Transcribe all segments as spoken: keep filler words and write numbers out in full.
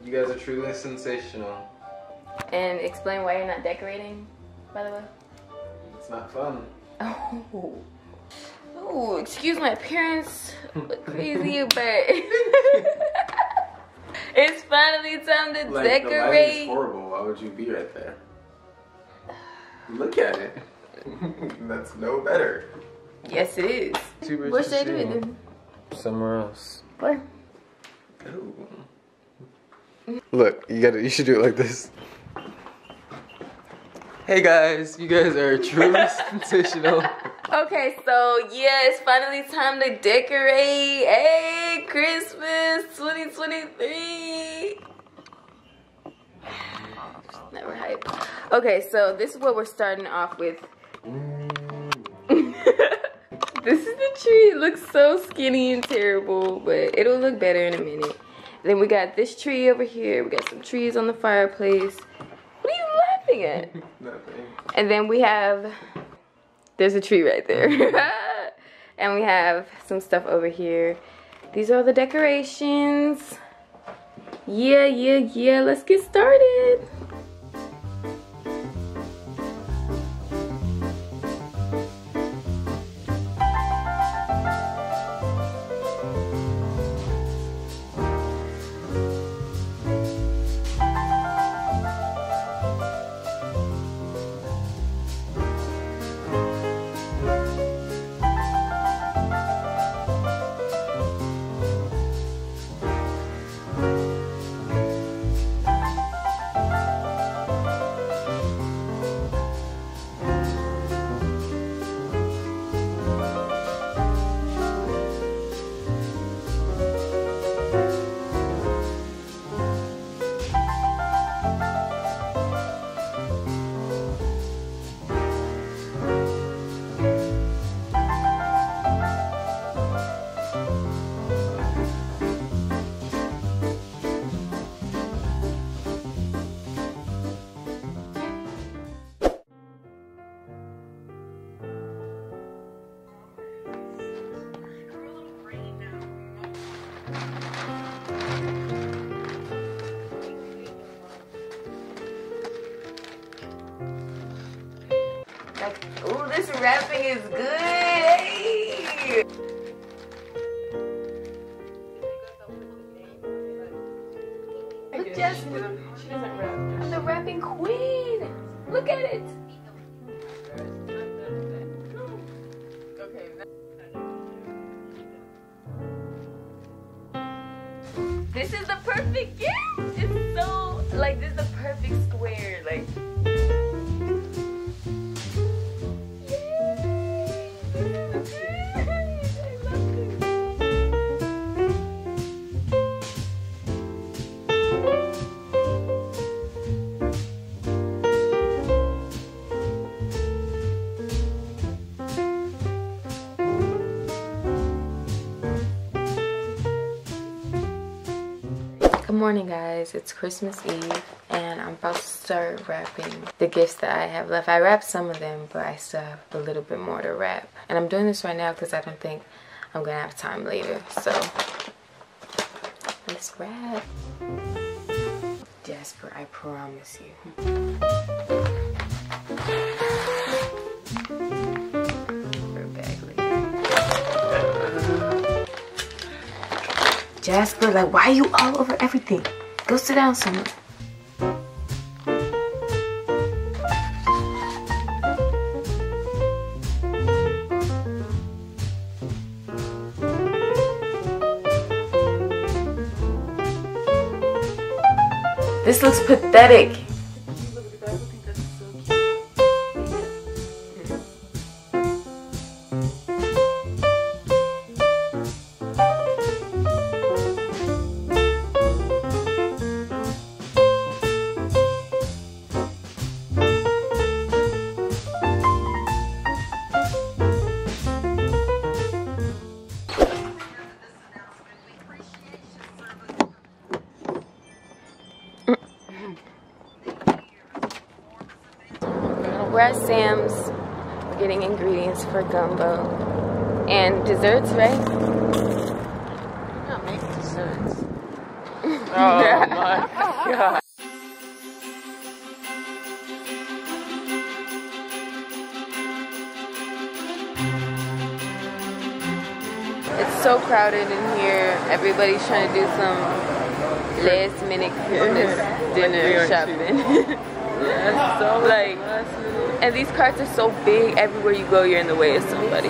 You guys are truly sensational. And explain why you're not decorating, by the way. It's not fun. Oh. Oh, excuse my appearance. Look crazy, but it's finally time to like, decorate. The lighting is horrible. Why would you be right there? Look at it. That's no better. Yes, it is. What should I do it then? Somewhere else. Where? Ooh. Look, you gotta. You should do it like this. Hey guys, you guys are truly sensational. Okay, so yeah, it's finally time to decorate. Hey, Christmas twenty twenty-three. Never hype. Okay, so this is what we're starting off with. This is the tree. It looks so skinny and terrible, but it'll look better in a minute. Then we got this tree over here. We got some trees on the fireplace. What are you laughing at? Nothing. And then we have, there's a tree right there. And we have some stuff over here. These are all the decorations. Yeah, yeah, yeah. Let's get started. Ooh, this wrapping is good. Hey. Look, Jasmine. She doesn't wrap. I'm the wrapping queen. Look at it. This is the perfect gift. It's so, like, this is the perfect square. Like, good morning, guys. It's Christmas Eve and I'm about to start wrapping the gifts that I have left. I wrapped some of them, but I still have a little bit more to wrap, and I'm doing this right now because I don't think I'm gonna have time later. So let's wrap. Jasper, I promise you. Jasper, like, why are you all over everything? Go sit down somewhere. This looks pathetic. We're at Sam's. We're getting ingredients for gumbo and desserts, right? I'm not making desserts. Oh my God. It's so crowded in here. Everybody's trying to do some last minute Christmas dinner shopping. So like, and these carts are so big. Everywhere you go, you're in the way of somebody.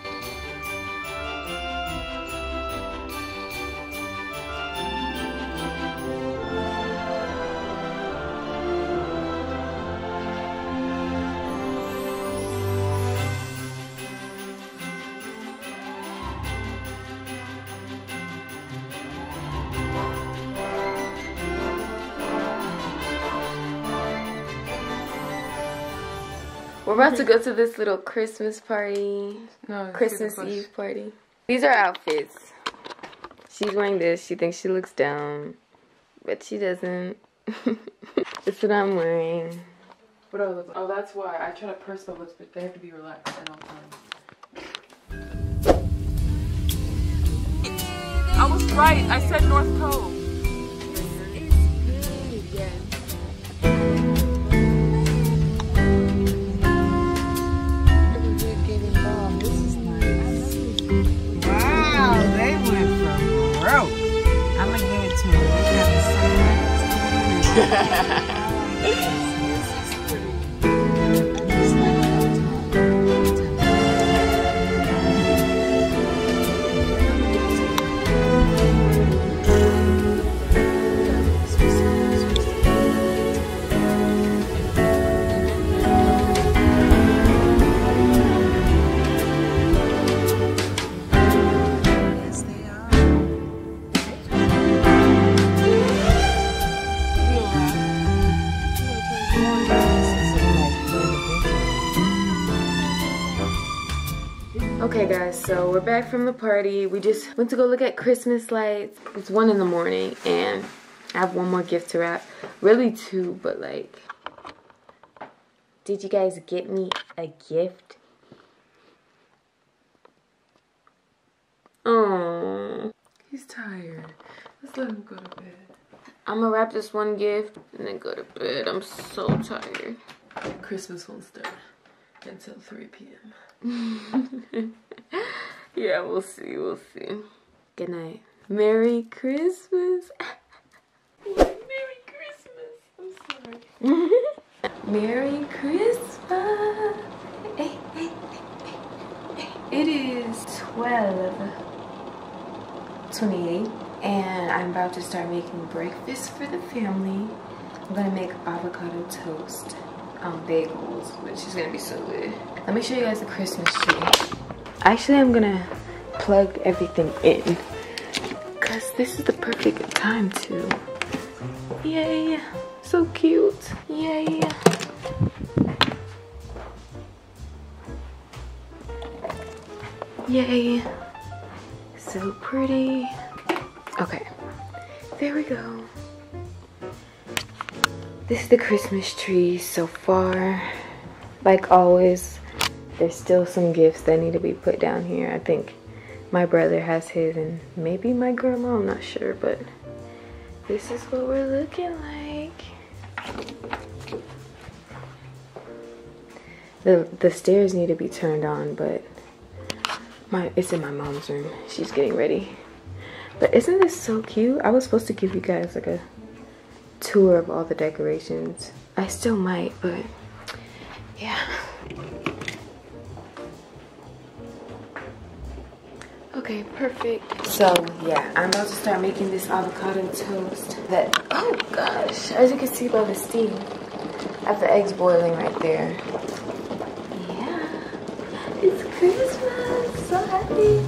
We're about to go to this little Christmas party. No, Christmas Eve party. These are outfits. She's wearing this. She thinks she looks down, but she doesn't. This is what I'm wearing. What are those? Oh, that's why I try to purse my lips, but they have to be relaxed at all times. I was right. I said North Cove. Okay guys, so we're back from the party. We just went to go look at Christmas lights. It's one in the morning and I have one more gift to wrap. Really two, but like, did you guys get me a gift? Oh, he's tired. Let's let him go to bed. I'm gonna wrap this one gift and then go to bed. I'm so tired. Christmas won't start until three P M Yeah, we'll see, we'll see. Good night. Merry Christmas. Merry Christmas. I'm sorry. Merry Christmas. It is twelve twenty-eight and I'm about to start making breakfast for the family. I'm gonna make avocado toast. Um, bagels, which is gonna be so good. Let me show you guys the Christmas tree. Actually, I'm gonna plug everything in because this is the perfect time to. Yay! So cute! Yay! Yay! So pretty. Okay, there we go. This is the Christmas tree so far. Like always, there's still some gifts that need to be put down here. I think my brother has his and maybe my grandma, I'm not sure, but this is what we're looking like. The, the stairs need to be turned on, but my it's in my mom's room. She's getting ready. But isn't this so cute? I was supposed to give you guys like a tour of all the decorations. I still might, but yeah. Okay, perfect. So yeah, I'm about to start making this avocado toast that, oh gosh, as you can see by the steam, I have the eggs boiling right there. Yeah, it's Christmas, so happy.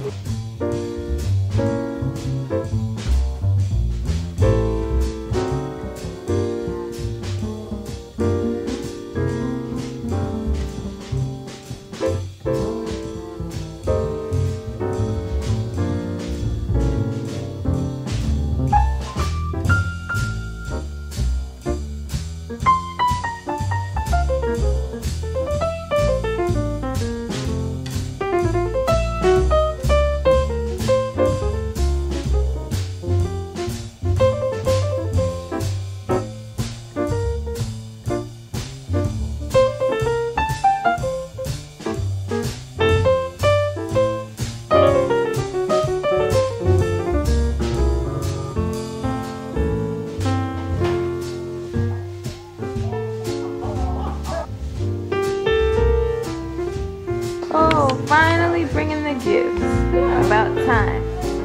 gifts. About time.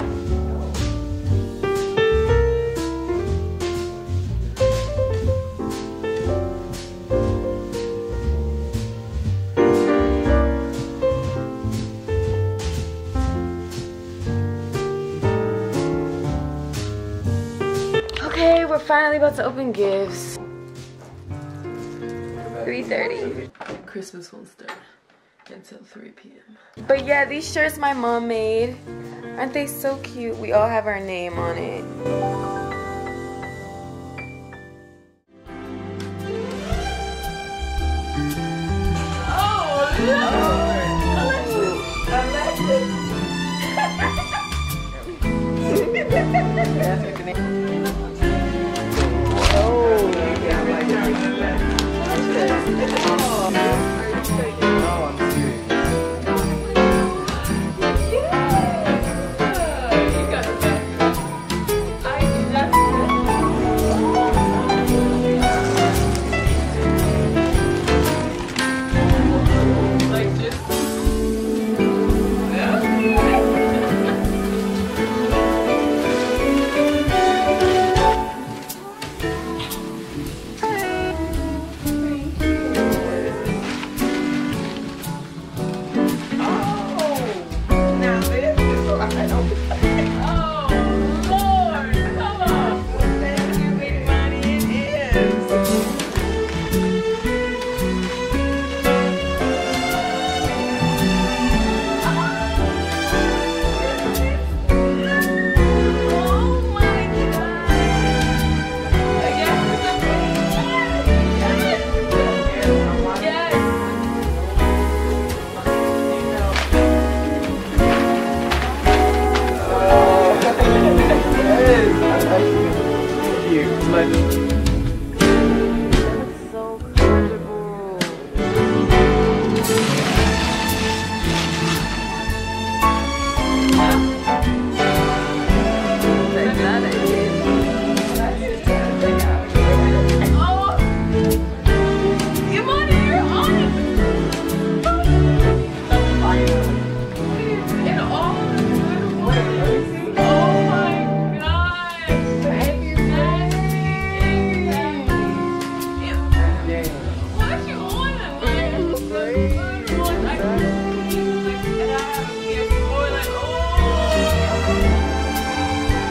Okay, we're finally about to open gifts. three thirty. Christmas won't start until three P M But yeah, these shirts my mom made. Aren't they so cute? We all have our name on it. Oh,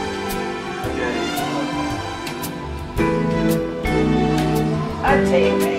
I take it.